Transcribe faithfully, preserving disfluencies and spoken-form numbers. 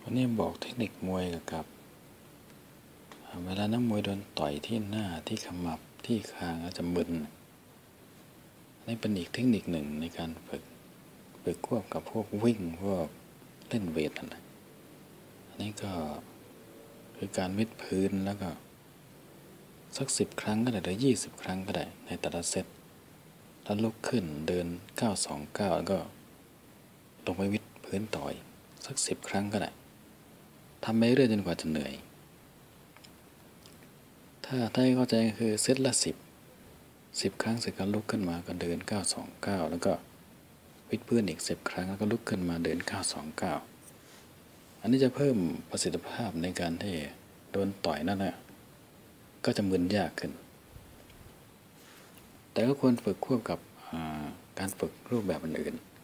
วันนี้บอกเทคนิคมวยกับเวลานักมวยโดนต่อยที่หน้าที่ขมับที่คางอาจจะมึนนี่เป็นอีกเทคนิคหนึ่งในการฝึกฝึกควบกับพวกวิ่งพวกเล่นเวทนั่นแหละอันนี้ก็คือการวิดพื้นแล้วก็สักสิบครั้งก็ได้หรือยี่สิบครั้งก็ได้ในแต่ละเซตแล้วลุกขึ้นเดินเก้าสองเก้าแล้วก็ลงไปวิดพื้นต่อยสักสิบครั้งก็ได้ทำไปเรื่อยจนกว่าจะเหนื่อยถ้าถ้าเข้าใจคือเซตละสิบสิบครั้งเสร็จก็ลุกขึ้นมาก็เดินเก้าสองเก้าแล้วก็วิดพื้นอีกสิบครั้งแล้วก็ลุกขึ้นมาเดินเก้าสองเก้าอันนี้จะเพิ่มประสิทธิภาพในการที่โดนต่อยนั่นแหละก็จะมึนยากขึ้นแต่ก็ควรฝึกควบกับการฝึกรูปแบบอื่นๆ